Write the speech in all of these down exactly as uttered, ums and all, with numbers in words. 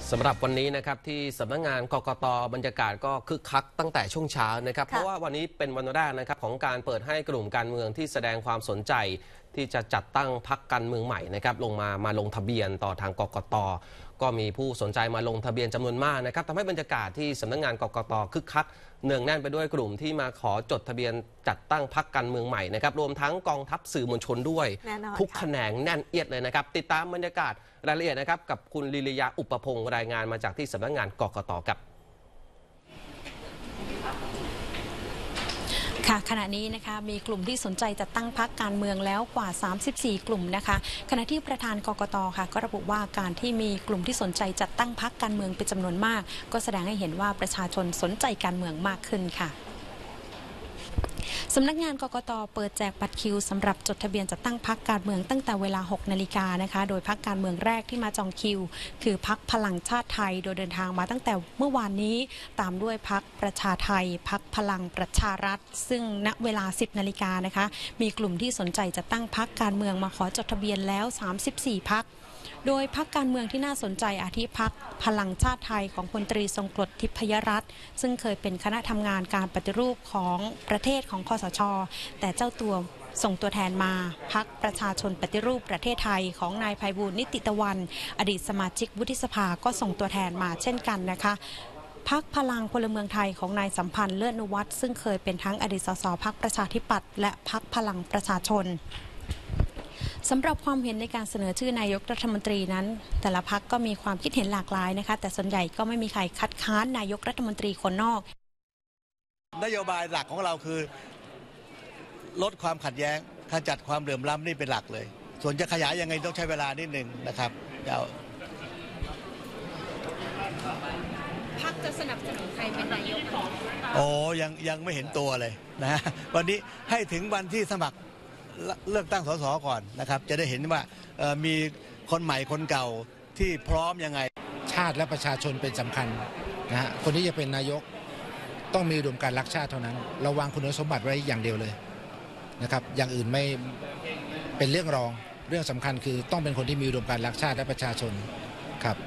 สำหรับวันนี้นะครับที่สำนักงานกกต.บรรยากาศก็คึกคักตั้งแต่ช่วงเช้านะครับเพราะว่าวันนี้เป็นวันแรกนะครับของการเปิดให้กลุ่มการเมืองที่แสดงความสนใจที่จะจัดตั้งพรรคการเมืองใหม่นะครับลงมามาลงทะเบียนต่อทางกกต.ก็มีผู้สนใจมาลงทะเบียนจำนวนมากนะครับทำให้บรรยากาศที่สำนักงานกกต.คึกคักเนืองแน่นไปด้วยกลุ่มที่มาขอจดทะเบียนจัดตั้งพรรคการเมืองใหม่นะครับรวมทั้งกองทัพสื่อมวลชนด้วยทุกแขนงแน่นเอียดเลยนะครับติดตามบรรยากาศรายละเอียดนะครับกับคุณลิลยาอุปพงศ์รายงานมาจากที่สำนักงานกกต.ครับค่ะขณะนี้นะคะมีกลุ่มที่สนใจจัดตั้งพรรคการเมืองแล้วกว่าสามสิบสี่กลุ่มนะคะขณะที่ประธานกกต.ค่ะก็ระบุว่าการที่มีกลุ่มที่สนใจจัดตั้งพรรคการเมืองเป็นจำนวนมากก็แสดงให้เห็นว่าประชาชนสนใจการเมืองมากขึ้นค่ะสำนักงานกกต.เปิดแจกบัตรคิวสำหรับจดทะเบียนจัดตั้งพรรคการเมืองตั้งแต่เวลาหกนาฬิกานะคะโดยพรรคการเมืองแรกที่มาจองคิวคือพรรคพลังชาติไทยโดยเดินทางมาตั้งแต่เมื่อวานนี้ตามด้วยพรรคประชาไทยพรรคพลังประชารัฐซึ่งณเวลาสิบนาฬิกานะคะมีกลุ่มที่สนใจจะตั้งพรรคการเมืองมาขอจดทะเบียนแล้วสามสิบสี่พรรคโดยพรรคการเมืองที่น่าสนใจอาทิพรรคพลังชาติไทยของพลตรีทรงกรดทิพยรัตน์ซึ่งเคยเป็นคณะทำงานการปฏิรูปของประเทศของคสช.แต่เจ้าตัวส่งตัวแทนมาพรรคประชาชนปฏิรูปประเทศไทยของนายไพบูลย์นิติตะวันอดีตสมาชิกวุฒิสภาก็ส่งตัวแทนมาเช่นกันนะคะพรรคพลังพลเมืองไทยของนายสัมพันธ์เลิศนุวัฒน์ซึ่งเคยเป็นทั้งอดีตสสพรรคประชาธิปัตย์และพรรคพลังประชาชนสำหรับความเห็นในการเสนอชื่อนายกรัฐมนตรีนั้นแต่ละพรรคก็มีความคิดเห็นหลากหลายนะคะแต่ส่วนใหญ่ก็ไม่มีใครคัดค้านนายกรัฐมนตรีคนนอกนโยบายหลักของเราคือลดความขัดแย้งขจัดความเหลื่อมล้ำนี่เป็นหลักเลยส่วนจะขยายยังไงต้องใช้เวลานิดนึงนะครับเดี๋ยวพรรคจะสนับสนุนใครเป็นนายกโอ้ยังยังไม่เห็นตัวเลยนะวันนี้ให้ถึงวันที่สมัครเลือกตั้งสสก่อนนะครับจะได้เห็นว่ามีคนใหม่คนเก่าที่พร้อมยังไงชาติและประชาชนเป็นสำคัญนะฮะคนที่จะเป็นนายกต้องมีอุดมการณ์รักชาติเท่านั้นเราวางคุณสมบัติไว้อย่างเดียวเลยนะครับอย่างอื่นไม่เป็นเรื่องรองเรื่องสำคัญคือต้องเป็นคนที่มีอุดมการณ์รักชาติและประชาชนครับ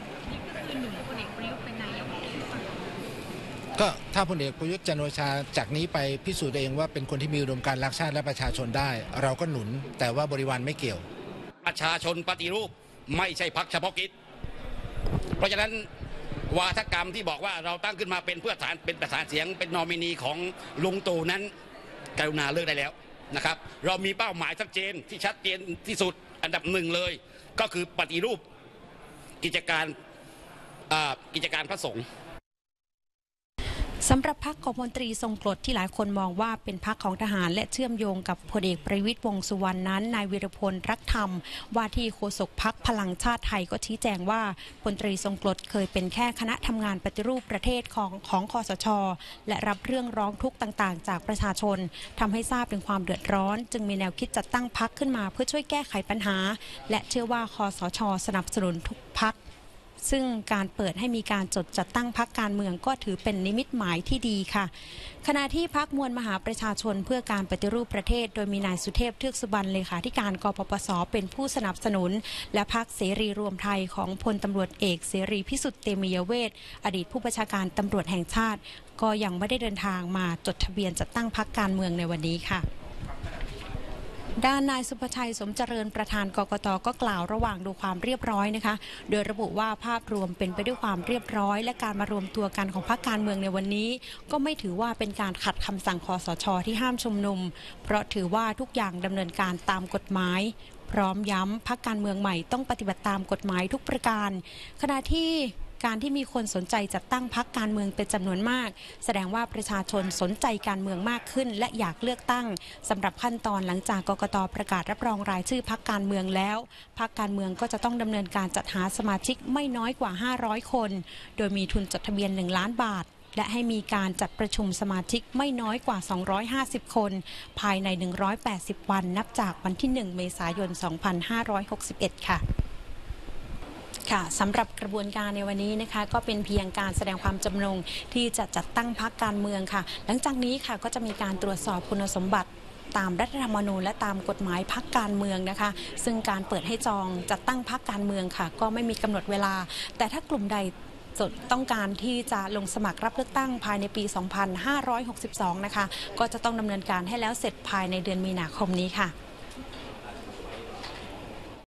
ก็ถ้าพลเอกประยุทธ์จันทร์โอชาจากนี้ไปพิสูจน์เองว่าเป็นคนที่มีอุดมการณ์รักชาติและประชาชนได้เราก็หนุนแต่ว่าบริวารไม่เกี่ยวประชาชนปฏิรูปไม่ใช่พรรคเฉพาะกิจเพราะฉะนั้นวาทกรรมที่บอกว่าเราตั้งขึ้นมาเป็นเพื่อฐานเป็นประธานเสียงเป็นนอมินีของลุงตู่นั้นกรุณาเลิกได้แล้วนะครับเรามีเป้าหมายชัดเจนที่ชัดเจนที่สุดอันดับหนึ่งเลยก็คือปฏิรูปกิจการกิจการพระสงฆ์สำหรับพรรคของพลตรีทรงกรดที่หลายคนมองว่าเป็นพรรคของทหารและเชื่อมโยงกับพลเอกประวิตรวงษ์สุวรรณนั้นนายวีรพลรักธรรมว่าที่โฆษกพรรคพลังชาติไทยก็ชี้แจงว่าพลตรีทรงกรดเคยเป็นแค่คณะทำงานปฏิรูปประเทศของของคสช.และรับเรื่องร้องทุกข์ต่างๆจากประชาชนทำให้ทราบถึงความเดือดร้อนจึงมีแนวคิดจัดตั้งพรรคขึ้นมาเพื่อช่วยแก้ไขปัญหาและเชื่อว่าคสช.สนับสนุนทุกพรรคซึ่งการเปิดให้มีการจดจัดตั้งพรรคการเมืองก็ถือเป็นนิมิตหมายที่ดีค่ะขณะที่พรรคมวลมหาประชาชนเพื่อการปฏิรูปประเทศโดยมีนายสุเทพเทือกสุบรรณเลขาธิการกปปสเป็นผู้สนับสนุนและพรรคเสรีรวมไทยของพลตำรวจเอกเสรีพิสุทธิ์เตมียเวทอดีตผู้บัญชาการตำรวจแห่งชาติก็ยังไม่ได้เดินทางมาจดทะเบียนจัดตั้งพรรคการเมืองในวันนี้ค่ะด้านนายสุภชัยสมเจริญประธานกกต.ก็กล่าวระหว่างดูความเรียบร้อยนะคะโดยระบุว่าภาพรวมเป็นไปด้วยความเรียบร้อยและการมารวมตัวกันของพรรคการเมืองในวันนี้ก็ไม่ถือว่าเป็นการขัดคำสั่งคสช.ที่ห้ามชุมนุมเพราะถือว่าทุกอย่างดำเนินการตามกฎหมายพร้อมย้ำพรรคการเมืองใหม่ต้องปฏิบัติตามกฎหมายทุกประการขณะที่การที่มีคนสนใจจัดตั้งพรรคการเมืองเป็นจำนวนมากแสดงว่าประชาชนสนใจการเมืองมากขึ้นและอยากเลือกตั้งสำหรับขั้นตอนหลังจากกกต.ประกาศรับรองรายชื่อพรรคการเมืองแล้วพรรคการเมืองก็จะต้องดำเนินการจัดหาสมาชิกไม่น้อยกว่าห้าร้อยคนโดยมีทุนจดทะเบียนหนึ่งล้านบาทและให้มีการจัดประชุมสมาชิกไม่น้อยกว่าสองร้อยห้าสิบคนภายในหนึ่งร้อยแปดสิบวันนับจากวันที่หนึ่งเมษายนสองพันห้าร้อยหกสิบเอ็ดค่ะค่ะสำหรับกระบวนการในวันนี้นะคะก็เป็นเพียงการแสดงความจำนงที่จะจัดตั้งพรรคการเมืองค่ะหลังจากนี้ค่ะก็จะมีการตรวจสอบคุณสมบัติตามรัฐธรรมนูญและตามกฎหมายพรรคการเมืองนะคะซึ่งการเปิดให้จองจัดตั้งพรรคการเมืองค่ะก็ไม่มีกำหนดเวลาแต่ถ้ากลุ่มใดต้องการที่จะลงสมัครรับเลือกตั้งภายในปี สองพันห้าร้อยหกสิบสอง นะคะก็จะต้องดำเนินการให้แล้วเสร็จภายในเดือนมีนาคมนี้ค่ะ